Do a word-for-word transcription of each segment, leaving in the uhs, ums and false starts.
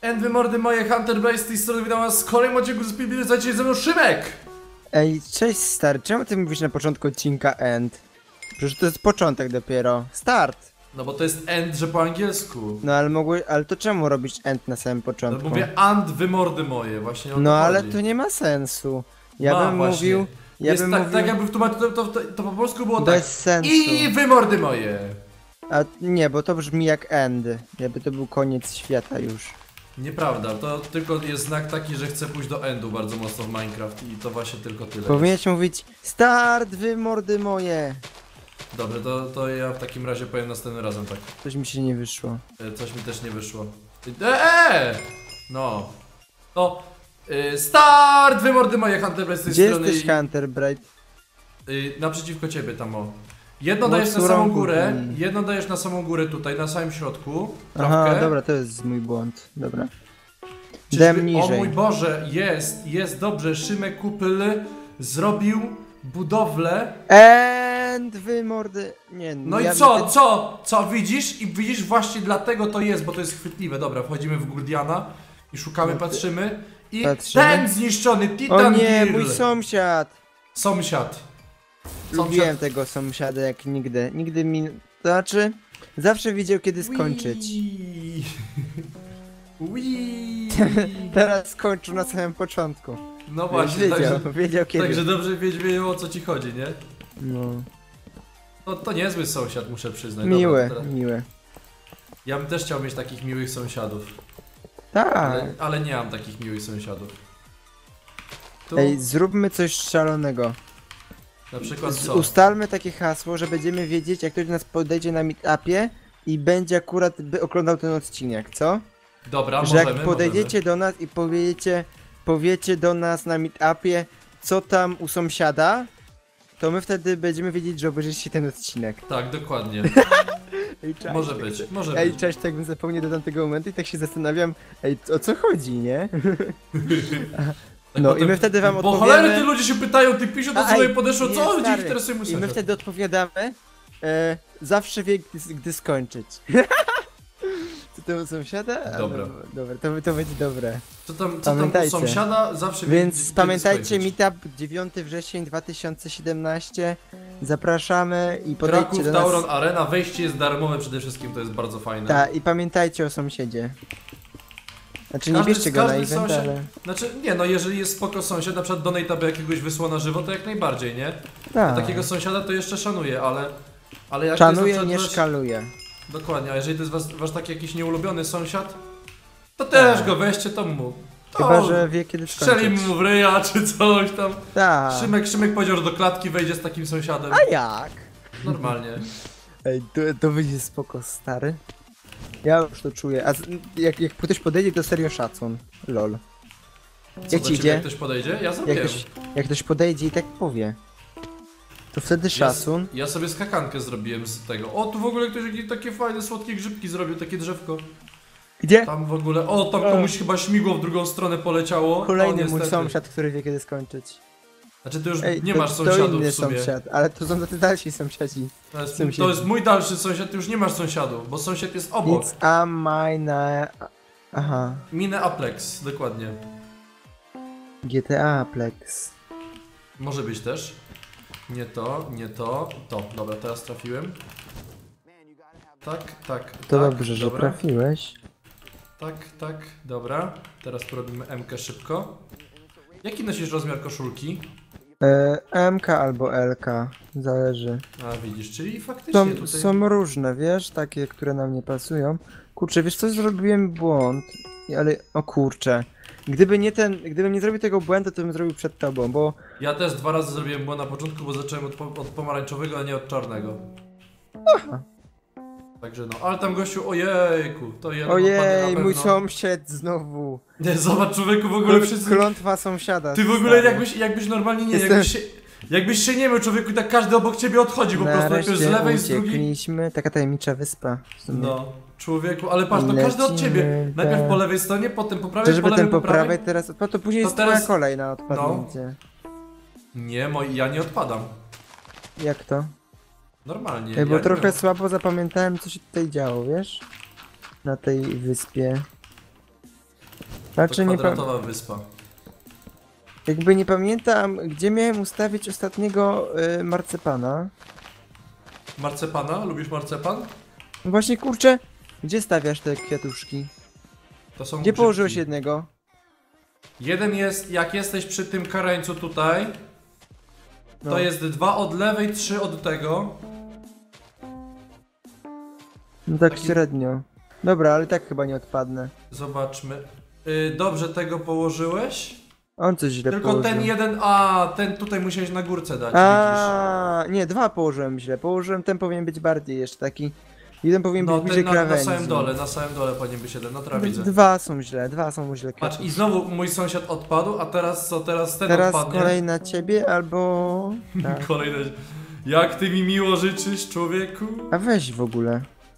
And wy mordy moje, Hunter Blaze z tej strony, witam was z kolejnym odcinku z Pilbili, zajdziecie ze mną Szymek! Ej, cześć stary, czemu ty mówisz na początku odcinka end? Przecież to jest początek dopiero. Start! No bo to jest end, że po angielsku. No ale mogłeś, ale to czemu robić end na samym No początku? mówię and wy mordy moje, właśnie o to No ale chodzi. to nie ma sensu. Ja Ma, bym właśnie. mówił... Ja jest bym tak, mówił... tak jakby w tłumaczył, to, to, to, to po polsku było Bez tak. sensu. I wy mordy moje! A nie, bo to brzmi jak end. Jakby to był koniec świata już. Nieprawda, to tylko jest znak taki, że chcę pójść do endu bardzo mocno w Minecraft i to właśnie tylko tyle. Powinieneś mówić start, wy mordy moje. Dobrze, to, to ja w takim razie powiem następnym razem tak. Coś mi się nie wyszło. E, Coś mi też nie wyszło. Eee! No. To. Y, start! Wy mordy moje, Hunter Blaze z tej Gdzie strony. jesteś, Hunter Bright? Y, naprzeciwko ciebie tam o. Jedno No, dajesz na samą surągu, górę, mm. jedno dajesz na samą górę tutaj, na samym środku. Aha, Trawkę. dobra, to jest mój błąd. Dobra. Czyżby- Dem O niżej. mój Boże, jest, jest dobrze. Szymek Kupyl zrobił budowlę. End, wy mordy... Nie, No ja i co, widzę- co, co widzisz? I widzisz właśnie dlatego to jest, bo to jest chwytliwe. Dobra, wchodzimy w Gurdiana i szukamy, No ty- patrzymy. I Patrzymy. ten zniszczony O Titan nie, Girl. mój sąsiad! Sąsiad. Lubiłem tego sąsiada jak nigdy. Nigdy mi... To znaczy, zawsze wiedział kiedy skończyć. Wii. Wii. Teraz skończył na samym początku. No Więc właśnie, wiedział, także, wiedział kiedy. także dobrze wiedział, o co ci chodzi, nie? No. No to niezły sąsiad, muszę przyznać. Miłe, Dobra, teraz- miłe. Ja bym też chciał mieć takich miłych sąsiadów. Tak. Ale, ale nie mam takich miłych sąsiadów. Tu Ej, zróbmy coś szalonego. na przykład Z, co? ustalmy takie hasło, że będziemy wiedzieć jak ktoś do nas podejdzie na meetupie i będzie akurat by oglądał ten odcinek, co? Dobra, Że możemy, jak podejdziecie możemy. do nas i powiecie, powiecie do nas na meetupie, co tam u sąsiada, to my wtedy będziemy wiedzieć, że obejrzycie ten odcinek. Tak, dokładnie. Ej, cześć, Może tak być, se- może Ej, być. cześć, tak bym zapomniał do tamtego momentu i tak się zastanawiam, ej, o co chodzi, nie? Tak No potem- i my wtedy wam Bo odpowiemy... cholery ty ludzie się pytają, ty pisze do A, sobie ej, podeszło, nie, co chodzi, stary, interesuje mój I my sąsiad. wtedy odpowiadamy, e, zawsze wie, gdy, gdy skończyć. Co to u sąsiada? A, Dobra. No, dobra, to, to będzie dobre. Co tam, co tam u Pamiętajcie. sąsiada zawsze wie, Więc kiedy pamiętajcie, skończyć. meetup dziewiątego września dwa tysiące siedemnastego. Zapraszamy i podejdźcie Kraków do nas. Tauron Arena, wejście jest darmowe przede wszystkim, to jest bardzo fajne. Tak, i pamiętajcie o sąsiedzie. Znaczy nie Każdy- bierzcie go na każdy event, sąsiad- ale... Znaczy, nie no, jeżeli jest spoko sąsiad, na przykład donate by jakiegoś wysłał na żywo, to jak najbardziej, nie? Tak. Takiego sąsiada to jeszcze szanuję, ale... ale jak Szanuję, to jest na nie przykład szkaluję. wasz, Dokładnie, a jeżeli to jest wasz, wasz taki jakiś nieulubiony sąsiad, to też Tak. go weźcie, to mu... To Chyba, że wie kiedy strzeli skończyć. mu w ryja, czy coś tam. Tak. Szymek, Szymek powiedział, że do klatki wejdzie z takim sąsiadem. A jak? Normalnie. Ej, to, to będzie spoko, stary. Ja już to czuję. A z, jak, jak ktoś podejdzie, to serio szacun. Lol. Co Jak do ci ciebie, idzie? Jak ktoś podejdzie? Ja Jak zrobiłem. ktoś, jak ktoś podejdzie i tak powie, to wtedy szacun. Ja, ja sobie skakankę zrobiłem z tego. O, tu w ogóle ktoś jakieś takie fajne, słodkie grzybki zrobił, takie drzewko. Gdzie? Tam w ogóle, o, tam komuś chyba śmigło w drugą stronę poleciało. Kolejny o, mój niestety. sąsiad, który wie kiedy skończyć. Znaczy ty już Ej, nie to, masz to sąsiadów inny w sumie. sąsiad, ale to są tacy dalsi sąsiadzi. To jest, sąsiedzi. to jest mój dalszy sąsiad, ty już nie masz sąsiadów, bo sąsiad jest obok. It's a mine... Aha. Minę Aplex, dokładnie. G T A Plex. Może być też. Nie to, nie to, to. Dobra, teraz trafiłem. Tak, tak, To tak, dobrze, że dobra. trafiłeś. Tak, tak, dobra. Teraz porobimy M-kę szybko. Jaki nosisz rozmiar koszulki? E, M K albo L K, zależy. A widzisz, czyli faktycznie Są, tutaj... są różne, wiesz, takie, które nam nie pasują. Kurczę, wiesz co, zrobiłem błąd, ale, o kurczę. Gdyby nie ten, gdybym nie zrobił tego błędu, to bym zrobił przed tobą, bo... Ja też dwa razy zrobiłem błąd na początku, bo zacząłem od, po, od pomarańczowego, a nie od czarnego. Aha. Także no, ale tam gościu, ojejku, to jeden odpadnie Ojej, na mój pewno. sąsiad znowu. Nie, zobacz człowieku, w ogóle Kl- wszyscy... Klątwa sąsiada. Ty w ogóle stary. jakbyś, jakbyś normalnie nie, Jestem- jakbyś się... Jakbyś się nie miał człowieku i tak każdy obok ciebie odchodzi po prostu, najpierw z Nareszcie lewej, z drugiej... uciekliśmy, taka tajemnicza wyspa. w sumie. No, człowieku, ale patrz, no każdy od ciebie. Lecimy, Najpierw tak. po lewej stronie, potem po prawej, Czyżby po lewej, ten po po prawej. prawej teraz odpadł, to później To jest teraz- twoja kolej na odpadnięcie. Nie, moi, ja nie odpadam. Jak to? Normalnie. Ej, bo ja nie trochę wiem. słabo zapamiętałem, co się tutaj działo, wiesz? Na tej wyspie. To Znaczy nie pa... kwadratowa wyspa. Jakby nie pamiętam, gdzie miałem ustawić ostatniego y, marcepana. Marcepana? Lubisz marcepan? No właśnie kurczę, gdzie stawiasz te kwiatuszki? To są Gdzie grzybki. położyłeś jednego? Jeden jest, jak jesteś przy tym karańcu tutaj, No. to jest dwa od lewej, trzy od tego. No tak Taki- średnio. Dobra, ale tak chyba nie odpadnę. Zobaczmy. Yy, dobrze tego położyłeś? On coś źle Tylko położył. ten jeden, a ten tutaj musiałeś na górce dać, widzisz. A, nie, dwa położyłem źle. Położyłem, ten powinien być bardziej jeszcze taki. Jeden powinien No być bliżej ten na, na krawędzi. samym dole, na samym dole powinien być jeden, no teraz widzę. Dwa są źle, dwa są źle. Patrz, i znowu mój sąsiad odpadł, a teraz co, teraz ten Teraz odpadnie. kolej na ciebie albo... Tak. Kolejne. Jak ty mi miło życzysz, człowieku? A weź w ogóle.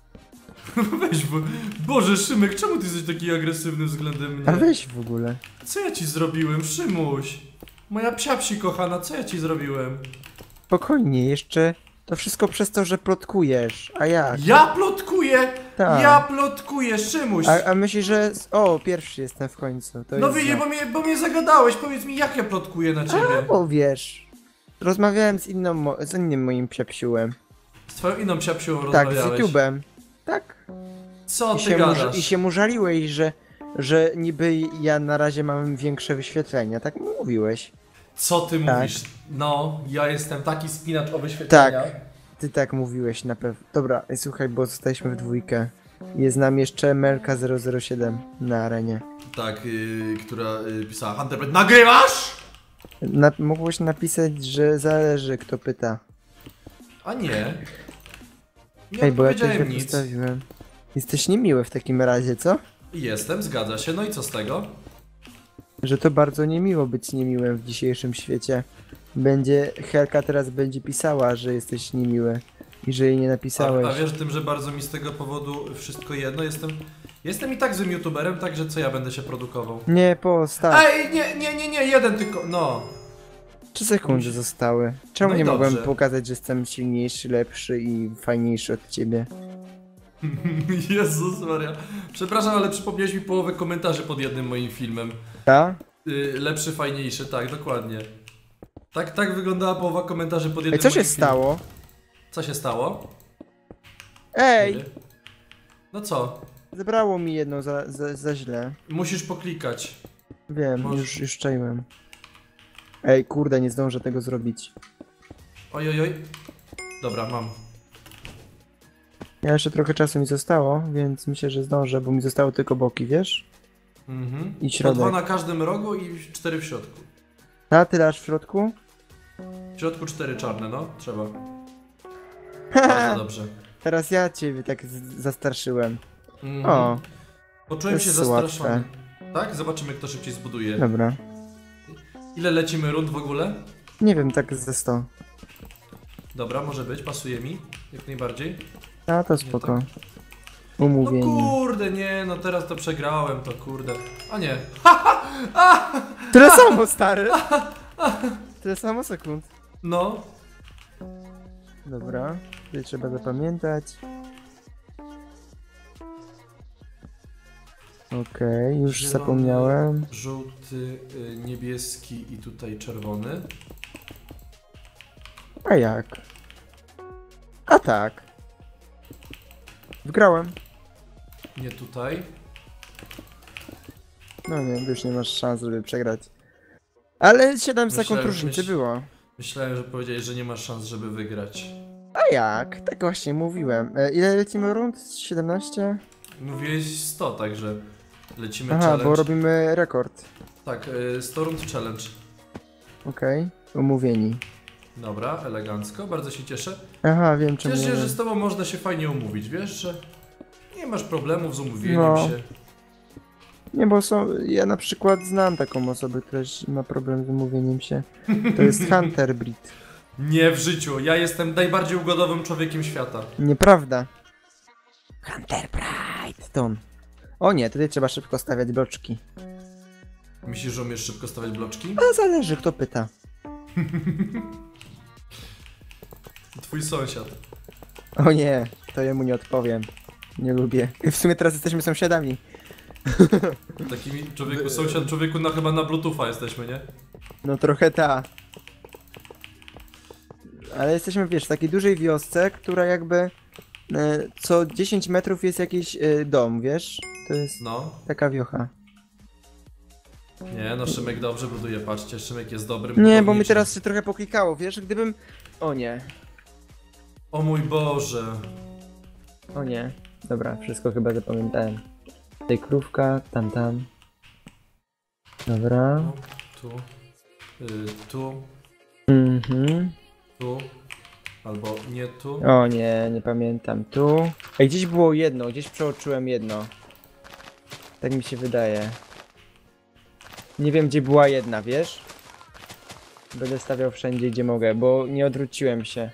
Weź, bo... Boże, Szymek, czemu ty jesteś taki agresywny względem mnie? A weź w ogóle. Co ja ci zrobiłem, Szymuś? Moja psiapsi kochana, co ja ci zrobiłem? Spokojnie, jeszcze to wszystko przez to, że plotkujesz. A jak? Ja plotkuję! Tak. Ja plotkuję, Szymuś! A, a myślisz, że... O, pierwszy jestem w końcu. To No jest widzisz, za- bo mnie, bo mnie zagadałeś, powiedz mi, jak ja plotkuję na ciebie? A, bo wiesz. Rozmawiałem z inną, mo- z innym moim psiapsiłem. Z twoją inną psiapsią Tak, z rozmawiałeś. YouTube'em. Tak. Co I ty się, mu, gadasz? I się mu żaliłeś, że, że niby ja na razie mam większe wyświetlenia. Tak mu mówiłeś. Co ty Tak. mówisz? No, ja jestem taki spinacz o wyświetlenia. Tak. Ty tak mówiłeś na pewno. Dobra, ej, słuchaj, bo zostaliśmy w dwójkę. Jest nam jeszcze Melka zero zero siedem na arenie. Tak, yy, która yy, pisała Hunter, nagrywasz? Na, mogłeś napisać, że zależy kto pyta. A nie. Nie Ej, bo ja też powiedziałem tak nic. postawiłem. Jesteś niemiły w takim razie, co? Jestem, zgadza się, no i co z tego? Że to bardzo niemiło być niemiłym w dzisiejszym świecie. Będzie, Helka teraz będzie pisała, że jesteś niemiły. I że jej nie A, napisałeś. a wiesz o tym, że bardzo mi z tego powodu wszystko jedno, jestem... Jestem i tak złym youtuberem, także co ja będę się produkował? Nie, postaw. Ej, nie, nie, nie, nie, jeden tylko, no. Trzy sekundy zostały. Czemu No i nie mogłem dobrze. pokazać, że jestem silniejszy, lepszy i fajniejszy od ciebie? Jezus Maria. Przepraszam, ale przypomniałeś mi połowę komentarzy pod jednym moim filmem. Ta? Yy, lepszy, fajniejszy, tak, dokładnie. Tak, tak wyglądała połowa komentarzy pod jednym Ej, co się moim filmem. stało? Co się stało? Ej! Nie wiem. No co? Zebrało mi jedno za, za, za źle. Musisz poklikać. Wiem, Może- już, już czaiłem. Ej, kurde, nie zdążę tego zrobić. Oj, oj, oj. Dobra, mam. Ja jeszcze trochę czasu mi zostało, więc myślę, że zdążę, bo mi zostało tylko boki, wiesz? Mhm. I Po środek. dwa na każdym rogu i cztery w środku. A, tyle aż w środku? W środku cztery czarne, no. Trzeba. Bardzo dobrze. Teraz ja ciebie tak z- zastarszyłem. Mhm. O, Poczułem to się jest zastraszony. łatwe. Tak? Zobaczymy, kto szybciej zbuduje. dobra. Ile lecimy rund w ogóle? Nie wiem, tak ze sto. Dobra, może być, pasuje mi. Jak najbardziej. A, to spoko. tak. No Umówienie. kurde, nie, no teraz to przegrałem, to kurde. A nie. Tyle samo, stary! Tyle samo sekund. No. Dobra, tutaj trzeba zapamiętać. Okej, już Zielony, zapomniałem. Żółty, y, niebieski i tutaj czerwony. A jak? A tak. Wgrałem. Nie tutaj. No nie, już nie masz szans, żeby przegrać. Ale siedem sekund Myślałem, różnicy myśl- było. Myślałem, że powiedziałeś, że nie masz szans, żeby wygrać. A jak? Tak właśnie mówiłem. E, ile lecimy rund? siedemnaście? Mówiłeś sto, także lecimy Aha, challenge. bo robimy rekord. Tak, y, sto rund challenge. Okej, umówieni. Dobra, elegancko, bardzo się cieszę. Aha, wiem czemu. Cieszę się, nie. że z tobą można się fajnie umówić, wiesz, że nie masz problemów z umówieniem No. się. Nie, bo są, ja na przykład znam taką osobę, która ma problem z umówieniem się. To jest Hunter Breed. Nie w życiu, ja jestem najbardziej ugodowym człowiekiem świata. Nieprawda. Hunter Pride. To on. O nie, tutaj trzeba szybko stawiać bloczki. Myślisz, że umiesz szybko stawiać bloczki? A zależy, kto pyta. Twój sąsiad. O nie, to jemu nie odpowiem. Nie lubię. W sumie teraz jesteśmy sąsiadami. Takimi człowieku, sąsiad człowieku na chyba na bluetootha jesteśmy, nie? No trochę ta. Ale jesteśmy, wiesz, w takiej dużej wiosce, która jakby e, co dziesięć metrów jest jakiś e, dom, wiesz? To jest No. taka wiocha. Nie, no Szymek dobrze buduje, patrzcie, Szymek jest dobrym Nie, bo mi budowniczym. teraz się trochę poklikało, wiesz? Gdybym... O nie, O mój Boże. o nie. Dobra, wszystko chyba zapamiętałem. Tutaj krówka, tam, tam. Dobra. Tu, tu, y, tu, Mhm. tu, albo nie tu. O nie, nie pamiętam. Tu. Ej, gdzieś było jedno, gdzieś przeoczyłem jedno. Tak mi się wydaje. Nie wiem, gdzie była jedna, wiesz? Będę stawiał wszędzie, gdzie mogę, bo nie odwróciłem się.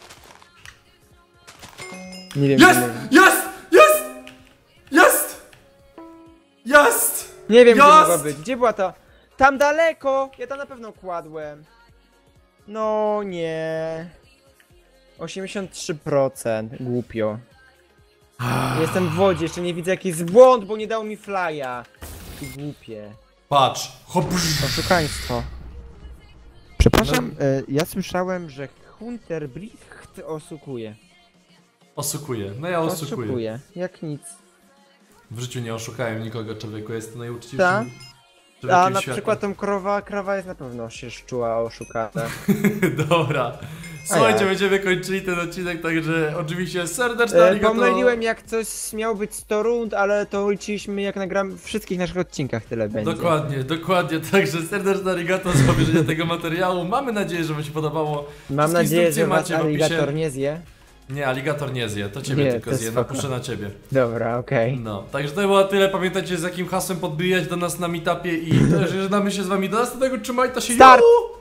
Nie wiem, Jest! gdzie mogę. Jest! Jest! Jest! Jest! Nie wiem, gdzie Jest! mogła być. Gdzie była ta? Tam daleko! Ja tam na pewno kładłem. No nie. osiemdziesiąt trzy procent. Głupio. Jestem w wodzie, jeszcze nie widzę jaki jest błąd, bo nie dał mi flya. I głupie. Patrz, hop. Oszukaństwo. Przepraszam, e, ja słyszałem, że Hunter Blicht oszukuje. Oszukuję, no ja oszukuję. Oszukuje, jak nic. W życiu nie oszukałem nikogo, człowieku, jest to najuczciwszym Ta? człowiekiem A na świata. przykład tą krowa, krowa jest na pewno się szczuła oszukana. Dobra. Słuchajcie, jak? będziemy kończyli ten odcinek, także oczywiście serdeczne E, arigato. pomyliłem jak coś miał być sto rund, ale to liczyliśmy jak nagram w wszystkich naszych odcinkach tyle będzie. Dokładnie, dokładnie, także serdeczne arigato za obejrzenie tego materiału. Mamy nadzieję, że wam się podobało. Mam Wszystkie nadzieję, instrukcje że was macie w opisie. aligator nie zje. Nie, aligator nie zje, to ciebie Nie, tylko to zje, spoko. napuszczę na ciebie. Dobra, okej. No, także to było tyle, pamiętajcie z jakim hasłem podbijać do nas na meetupie i też żegnamy się z wami do następnego, trzymajcie się, Start! yo!